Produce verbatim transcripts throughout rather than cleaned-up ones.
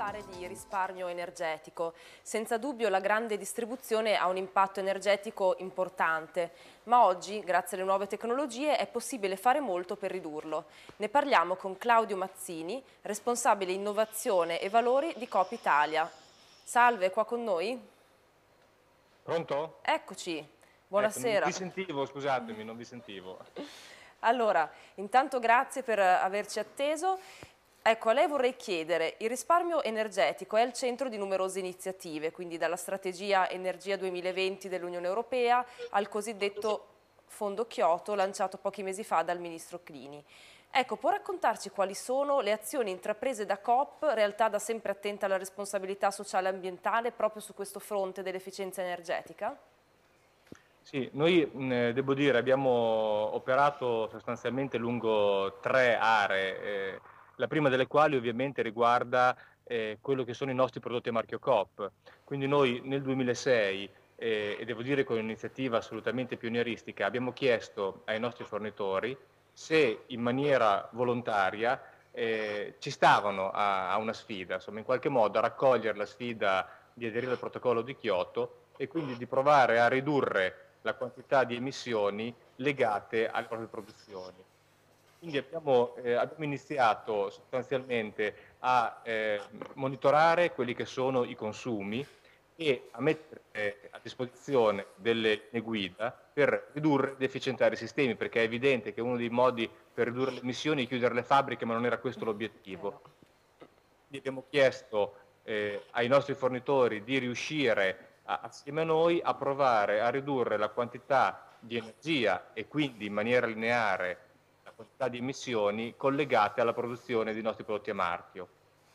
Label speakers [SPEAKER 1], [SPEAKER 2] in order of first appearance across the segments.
[SPEAKER 1] parlare di risparmio energetico. Senza dubbio la grande distribuzione ha un impatto energetico importante, ma oggi, grazie alle nuove tecnologie, è possibile fare molto per ridurlo. Ne parliamo con Claudio Mazzini, responsabile innovazione e valori di Coop Italia. Salve, è qua con noi?
[SPEAKER 2] Pronto?
[SPEAKER 1] Eccoci,
[SPEAKER 2] Ecco, non
[SPEAKER 1] buonasera.
[SPEAKER 2] vi sentivo, scusatemi, non vi sentivo.
[SPEAKER 1] Allora, intanto grazie per averci atteso. Ecco, a lei vorrei chiedere, il risparmio energetico è al centro di numerose iniziative, quindi dalla strategia Energia duemilaventi dell'Unione Europea al cosiddetto Fondo Kyoto lanciato pochi mesi fa dal Ministro Clini. Ecco, può raccontarci quali sono le azioni intraprese da Coop, realtà da sempre attenta alla responsabilità sociale e ambientale, proprio su questo fronte dell'efficienza energetica?
[SPEAKER 2] Sì, noi mh, devo dire abbiamo operato sostanzialmente lungo tre aree, eh, la prima delle quali ovviamente riguarda eh, quello che sono i nostri prodotti a marchio Coop. Quindi noi nel duemilasei, eh, e devo dire con un'iniziativa assolutamente pionieristica, abbiamo chiesto ai nostri fornitori se in maniera volontaria eh, ci stavano a, a una sfida, insomma in qualche modo a raccogliere la sfida di aderire al protocollo di Kyoto e quindi di provare a ridurre la quantità di emissioni legate alle proprie produzioni. Quindi abbiamo, eh, abbiamo iniziato sostanzialmente a eh, monitorare quelli che sono i consumi e a mettere eh, a disposizione delle linee guida per ridurre ed efficientare i sistemi, perché è evidente che uno dei modi per ridurre le emissioni è chiudere le fabbriche, ma non era questo
[SPEAKER 1] Eh
[SPEAKER 2] l'obiettivo.
[SPEAKER 1] no.
[SPEAKER 2] Quindi abbiamo chiesto eh, ai nostri fornitori di riuscire a, assieme a noi a provare a ridurre la quantità di energia e quindi in maniera lineare la quantità di emissioni collegate alla produzione dei nostri prodotti a marchio.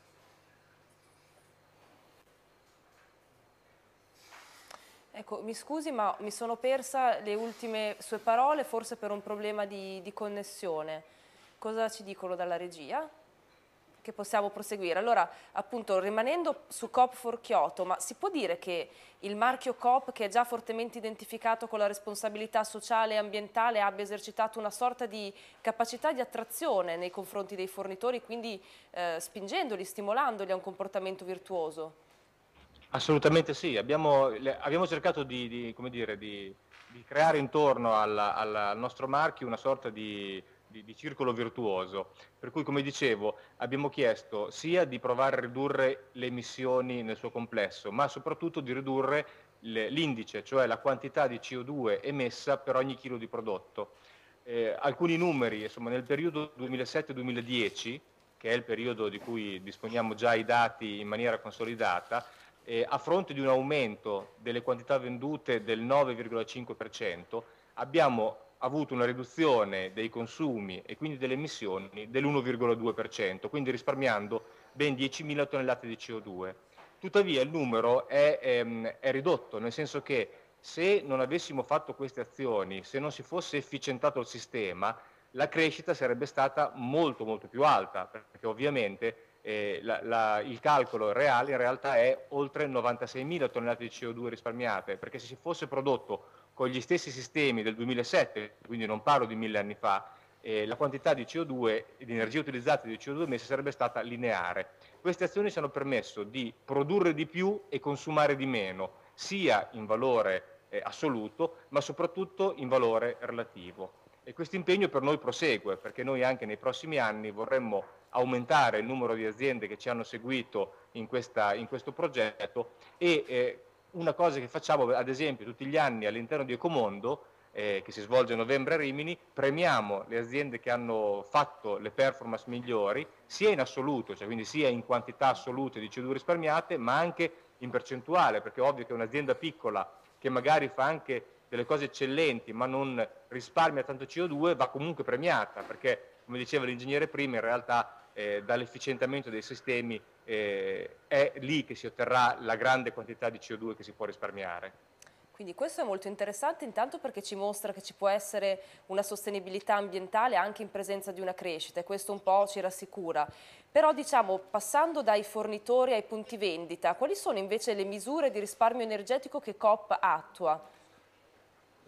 [SPEAKER 1] Ecco, mi scusi, ma mi sono persa le ultime sue parole, forse per un problema di, di connessione. Cosa ci dicono dalla regia? Che possiamo proseguire. Allora, appunto, rimanendo su Coop for Kyoto, ma si può dire che il marchio Coop, che è già fortemente identificato con la responsabilità sociale e ambientale, abbia esercitato una sorta di capacità di attrazione nei confronti dei fornitori, quindi eh, spingendoli, stimolandoli a un comportamento virtuoso?
[SPEAKER 2] Assolutamente sì, abbiamo, le- abbiamo cercato di, di, come dire, di, di creare intorno alla- alla- al nostro marchio una sorta di, di- di circolo virtuoso, per cui come dicevo abbiamo chiesto sia di provare a ridurre le emissioni nel suo complesso, ma soprattutto di ridurre le- l'indice, cioè la quantità di C O due emessa per ogni chilo di prodotto. Eh, alcuni numeri, insomma, nel periodo duemilasette duemiladieci, che è il periodo di cui disponiamo già i dati in maniera consolidata, eh, a fronte di un aumento delle quantità vendute del nove virgola cinque per cento, abbiamo avuto una riduzione dei consumi e quindi delle emissioni dell'uno virgola due per cento, quindi risparmiando ben diecimila tonnellate di C O due. Tuttavia il numero è, ehm, è ridotto, nel senso che se non avessimo fatto queste azioni, se non si fosse efficientato il sistema, la crescita sarebbe stata molto molto più alta, perché ovviamente eh, la, la, il calcolo reale in realtà è oltre novantaseimila tonnellate di C O due risparmiate, perché se si fosse prodotto con gli stessi sistemi del duemilasette, quindi non parlo di mille anni fa, eh, la quantità di C O due, di energia utilizzata di C O due emessa sarebbe stata lineare. Queste azioni ci hanno permesso di produrre di più e consumare di meno, sia in valore eh, assoluto, ma soprattutto in valore relativo. E questo impegno per noi prosegue, perché noi anche nei prossimi anni vorremmo aumentare il numero di aziende che ci hanno seguito in, questa, in questo progetto e eh, una cosa che facciamo ad esempio tutti gli anni all'interno di Ecomondo, eh, che si svolge a novembre a Rimini, premiamo le aziende che hanno fatto le performance migliori sia in assoluto, cioè quindi sia in quantità assolute di C O due risparmiate, ma anche in percentuale, perché è ovvio che un'azienda piccola che magari fa anche delle cose eccellenti ma non risparmia tanto C O due va comunque premiata, perché come diceva l'ingegnere prima in realtà eh, dall'efficientamento dei sistemi eh, è lì che si otterrà la grande quantità di C O due che si può risparmiare.
[SPEAKER 1] Quindi questo è molto interessante, intanto perché ci mostra che ci può essere una sostenibilità ambientale anche in presenza di una crescita e questo un po' ci rassicura. Però diciamo, passando dai fornitori ai punti vendita, quali sono invece le misure di risparmio energetico che Coop attua?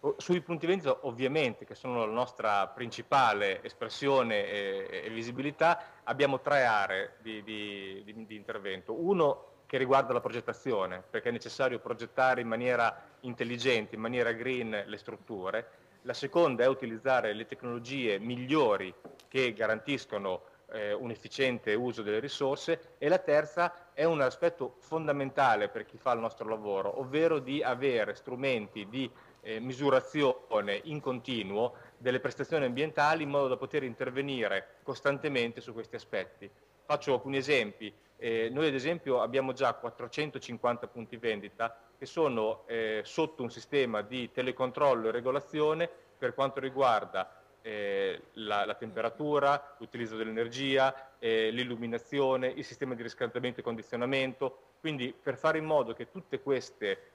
[SPEAKER 2] Sui punti vendita ovviamente, che sono la nostra principale espressione e, e visibilità, abbiamo tre aree di, di, di, di intervento. Uno che riguarda la progettazione, perché è necessario progettare in maniera intelligente, in maniera green le strutture. La seconda è utilizzare le tecnologie migliori che garantiscono eh, un efficiente uso delle risorse, e la terza è un aspetto fondamentale per chi fa il nostro lavoro, ovvero di avere strumenti di eh, misurazione in continuo delle prestazioni ambientali in modo da poter intervenire costantemente su questi aspetti. Faccio alcuni esempi. Eh, noi ad esempio abbiamo già quattrocentocinquanta punti vendita che sono eh, sotto un sistema di telecontrollo e regolazione per quanto riguarda eh, la, la temperatura, l'utilizzo dell'energia, eh, l'illuminazione, il sistema di riscaldamento e condizionamento. Quindi per fare in modo che tutte queste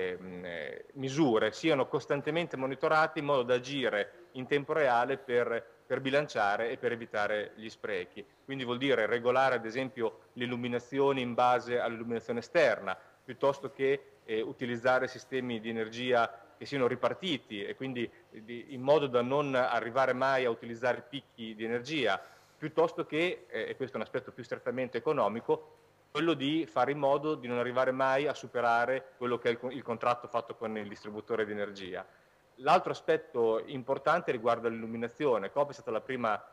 [SPEAKER 2] eh, misure siano costantemente monitorate in modo da agire in tempo reale per per bilanciare e per evitare gli sprechi. Quindi vuol dire regolare ad esempio l'illuminazione in base all'illuminazione esterna, piuttosto che eh, utilizzare sistemi di energia che siano ripartiti e quindi di, in modo da non arrivare mai a utilizzare picchi di energia, piuttosto che, eh, e questo è un aspetto più strettamente economico, quello di fare in modo di non arrivare mai a superare quello che è il, il contratto fatto con il distributore di energia. L'altro aspetto importante riguarda l'illuminazione. Coop è stata la prima eh,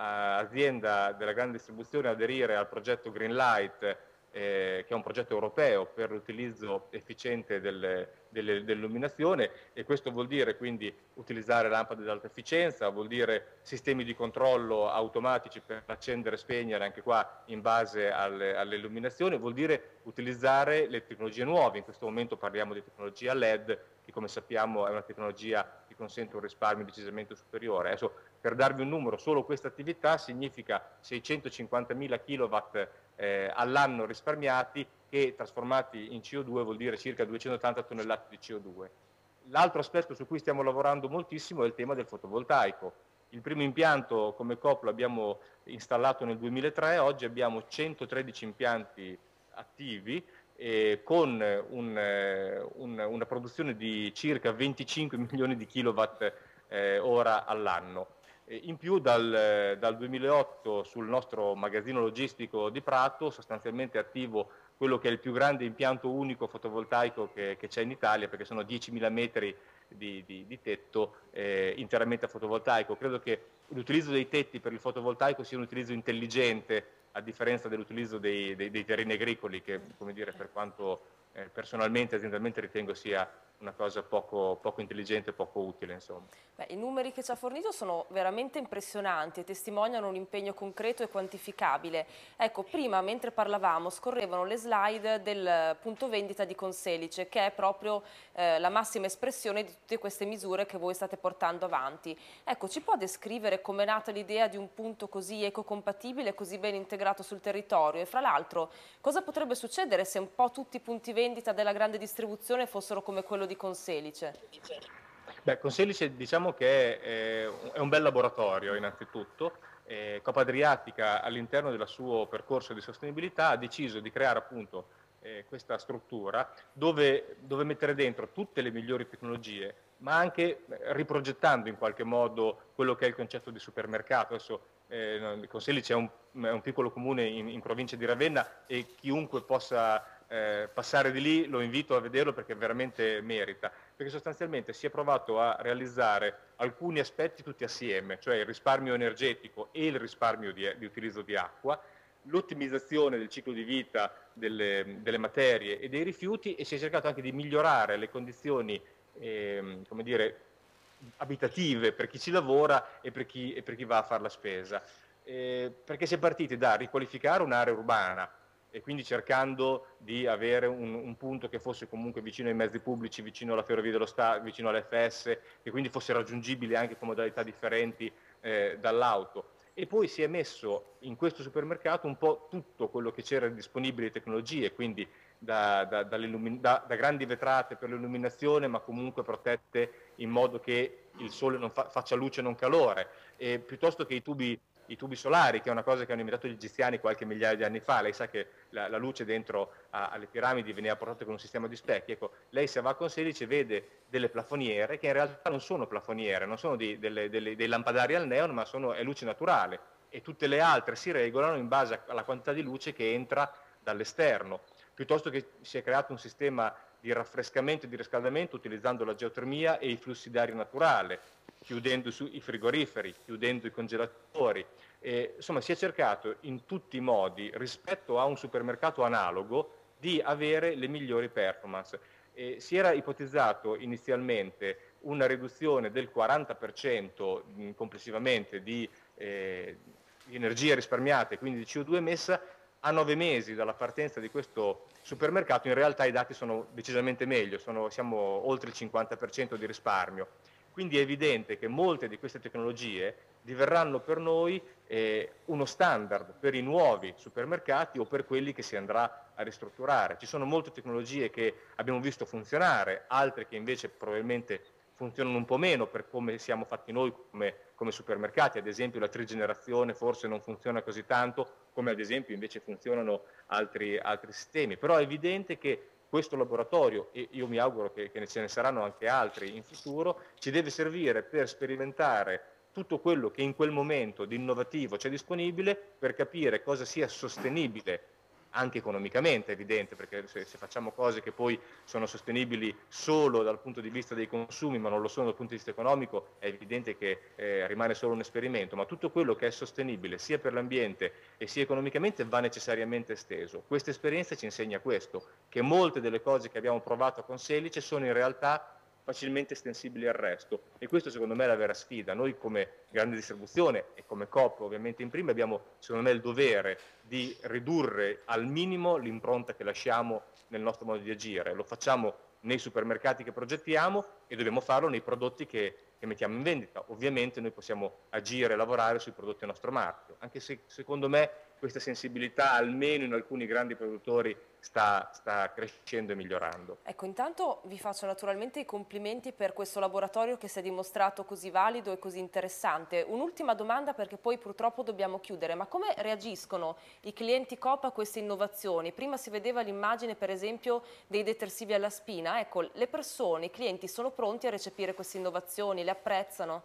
[SPEAKER 2] azienda della grande distribuzione ad aderire al progetto Greenlight, eh, che è un progetto europeo per l'utilizzo efficiente delle, delle, dell'illuminazione, e questo vuol dire quindi utilizzare lampade ad alta efficienza, vuol dire sistemi di controllo automatici per accendere e spegnere anche qua in base alle, alle illuminazioni, vuol dire utilizzare le tecnologie nuove. In questo momento parliamo di tecnologia L E D, che come sappiamo è una tecnologia che consente un risparmio decisamente superiore. Adesso, per darvi un numero, solo questa attività significa seicentocinquantamila kilowatt eh, all'anno risparmiati, che trasformati in C O due vuol dire circa duecentottanta tonnellate di C O due. L'altro aspetto su cui stiamo lavorando moltissimo è il tema del fotovoltaico. Il primo impianto come Coop l'abbiamo installato nel duemilatré, oggi abbiamo centotredici impianti attivi, eh, con un, eh, un, una produzione di circa venticinque milioni di kilowatt eh, ora all'anno. In più dal, dal duemilaotto sul nostro magazzino logistico di Prato sostanzialmente è attivo quello che è il più grande impianto unico fotovoltaico che, che c'è in Italia, perché sono diecimila metri di, di, di tetto eh, interamente a fotovoltaico. Credo che l'utilizzo dei tetti per il fotovoltaico sia un utilizzo intelligente, a differenza dell'utilizzo dei, dei, dei terreni agricoli, che, come dire, per quanto eh, personalmente e aziendalmente ritengo sia una cosa poco, poco intelligente e poco utile, insomma.
[SPEAKER 1] Beh, i numeri che ci ha fornito sono veramente impressionanti e testimoniano un impegno concreto e quantificabile. Ecco, prima mentre parlavamo scorrevano le slide del punto vendita di Conselice, che è proprio eh, la massima espressione di tutte queste misure che voi state portando avanti. Ecco, ci può descrivere com'è nata l'idea di un punto così ecocompatibile, così ben integrato sul territorio? E fra l'altro, cosa potrebbe succedere se un po' tutti i punti vendita della grande distribuzione fossero come quello di Conselice?
[SPEAKER 2] Beh, Conselice diciamo che è, è un bel laboratorio innanzitutto. Eh, Coop Adriatica, all'interno del suo percorso di sostenibilità, ha deciso di creare appunto eh, questa struttura dove, dove mettere dentro tutte le migliori tecnologie, ma anche riprogettando in qualche modo quello che è il concetto di supermercato. Adesso eh, Conselice è un, è un piccolo comune in, in provincia di Ravenna, e chiunque possa eh, passare di lì lo invito a vederlo perché veramente merita, perché sostanzialmente si è provato a realizzare alcuni aspetti tutti assieme, cioè il risparmio energetico e il risparmio di, di utilizzo di acqua, l'ottimizzazione del ciclo di vita delle, delle materie e dei rifiuti, e si è cercato anche di migliorare le condizioni eh, come dire, abitative per chi ci lavora e per chi, e per chi va a fare la spesa. Eh, perché si è partiti da riqualificare un'area urbana, e quindi cercando di avere un, un punto che fosse comunque vicino ai mezzi pubblici, vicino alla Ferrovia dello Stato, vicino all'F S, che quindi fosse raggiungibile anche con modalità differenti eh, dall'auto. E poi si è messo in questo supermercato un po' tutto quello che c'era disponibile di tecnologie, quindi da, da, da, da grandi vetrate per l'illuminazione, ma comunque protette in modo che il sole non fa, faccia luce e non calore, e piuttosto che i tubi i tubi solari, che è una cosa che hanno inventato gli egiziani qualche migliaia di anni fa. Lei sa che la, la luce dentro a, alle piramidi veniva portata con un sistema di specchi. Ecco, lei se va con sedici vede delle plafoniere che in realtà non sono plafoniere, non sono di, delle, delle, dei lampadari al neon, ma sono, è luce naturale, e tutte le altre si regolano in base alla quantità di luce che entra dall'esterno, piuttosto che si è creato un sistema di raffrescamento e di riscaldamento utilizzando la geotermia e i flussi d'aria naturale, chiudendo i frigoriferi, chiudendo i congelatori. E, insomma, si è cercato in tutti i modi, rispetto a un supermercato analogo, di avere le migliori performance. E si era ipotizzato inizialmente una riduzione del quaranta per cento mh, complessivamente di, eh, di energia risparmiata e quindi di C O due emessa. A nove mesi dalla partenza di questo supermercato in realtà i dati sono decisamente meglio, sono, siamo oltre il cinquanta per cento di risparmio. Quindi è evidente che molte di queste tecnologie diverranno per noi eh, uno standard per i nuovi supermercati o per quelli che si andrà a ristrutturare. Ci sono molte tecnologie che abbiamo visto funzionare, altre che invece probabilmente funzionano un po' meno per come siamo fatti noi come, come supermercati. Ad esempio la trigenerazione forse non funziona così tanto come ad esempio invece funzionano altri, altri sistemi. Però è evidente che questo laboratorio, e io mi auguro che, che ce ne saranno anche altri in futuro, ci deve servire per sperimentare tutto quello che in quel momento di innovativo c'è disponibile, per capire cosa sia sostenibile anche economicamente, è evidente, perché se, se facciamo cose che poi sono sostenibili solo dal punto di vista dei consumi ma non lo sono dal punto di vista economico, è evidente che eh, rimane solo un esperimento, ma tutto quello che è sostenibile sia per l'ambiente e sia economicamente va necessariamente esteso. Questa esperienza ci insegna questo, che molte delle cose che abbiamo provato con Selice sono in realtà facilmente estensibili al resto, e questo secondo me è la vera sfida. Noi come grande distribuzione e come Coop ovviamente in prima abbiamo secondo me il dovere di ridurre al minimo l'impronta che lasciamo nel nostro modo di agire. Lo facciamo nei supermercati che progettiamo e dobbiamo farlo nei prodotti che, che mettiamo in vendita. Ovviamente noi possiamo agire e lavorare sui prodotti a nostro marchio, anche se secondo me questa sensibilità, almeno in alcuni grandi produttori, sta, sta crescendo e migliorando.
[SPEAKER 1] Ecco, intanto vi faccio naturalmente i complimenti per questo laboratorio che si è dimostrato così valido e così interessante. Un'ultima domanda, perché poi purtroppo dobbiamo chiudere, ma come reagiscono i clienti Coop a queste innovazioni? Prima si vedeva l'immagine per esempio dei detersivi alla spina, ecco, le persone, i clienti sono pronti a recepire queste innovazioni, le apprezzano?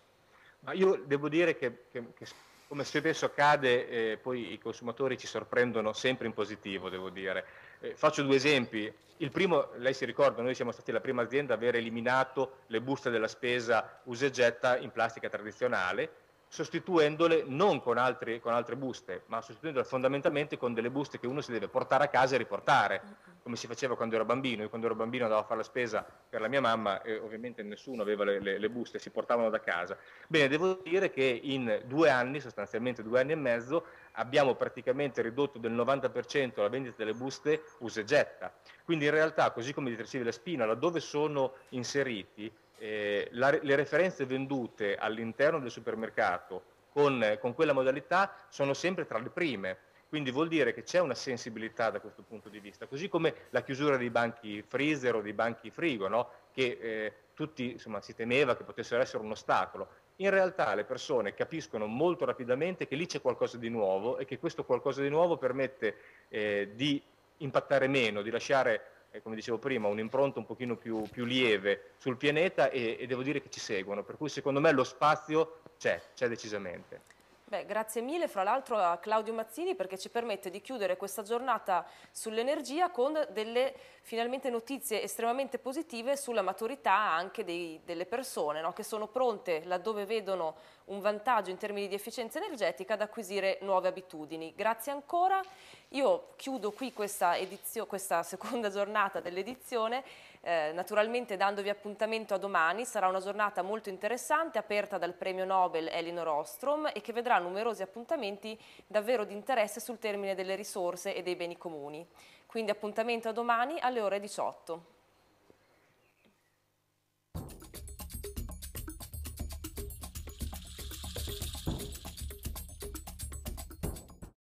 [SPEAKER 2] Ma io devo dire che, che, che come spesso accade, eh, poi i consumatori ci sorprendono sempre in positivo, devo dire. Eh, faccio due esempi. Il primo, lei si ricorda, noi siamo stati la prima azienda a aver eliminato le buste della spesa usa e getta in plastica tradizionale, sostituendole non con, altri, con altre buste, ma sostituendole fondamentalmente con delle buste che uno si deve portare a casa e riportare, come si faceva quando ero bambino. Io quando ero bambino andavo a fare la spesa per la mia mamma e ovviamente nessuno aveva le, le, le buste, si portavano da casa. Bene, devo dire che in due anni, sostanzialmente due anni e mezzo, abbiamo praticamente ridotto del novanta per cento la vendita delle buste usa e getta. Quindi in realtà, così come i detersivi alla spina, laddove sono inseriti, eh, la, le referenze vendute all'interno del supermercato con, con quella modalità sono sempre tra le prime. Quindi vuol dire che c'è una sensibilità da questo punto di vista, così come la chiusura dei banchi freezer o dei banchi frigo, no? Che eh, tutti insomma, si temeva che potessero essere un ostacolo. In realtà le persone capiscono molto rapidamente che lì c'è qualcosa di nuovo e che questo qualcosa di nuovo permette eh, di impattare meno, di lasciare, eh, come dicevo prima, un'impronta un pochino più, più lieve sul pianeta, e, e devo dire che ci seguono, per cui secondo me lo spazio c'è, c'è decisamente.
[SPEAKER 1] Beh, grazie mille fra l'altro a Claudio Mazzini, perché ci permette di chiudere questa giornata sull'energia con delle finalmente notizie estremamente positive sulla maturità anche dei, delle persone, no? Che sono pronte, laddove vedono un vantaggio in termini di efficienza energetica, ad acquisire nuove abitudini. Grazie ancora. Io chiudo qui questa, edizio, questa seconda giornata dell'edizione, eh, naturalmente dandovi appuntamento a domani. Sarà una giornata molto interessante, aperta dal premio Nobel Elinor Ostrom, e che vedrà numerosi appuntamenti davvero di interesse sul termine delle risorse e dei beni comuni. Quindi appuntamento a domani alle ore diciotto.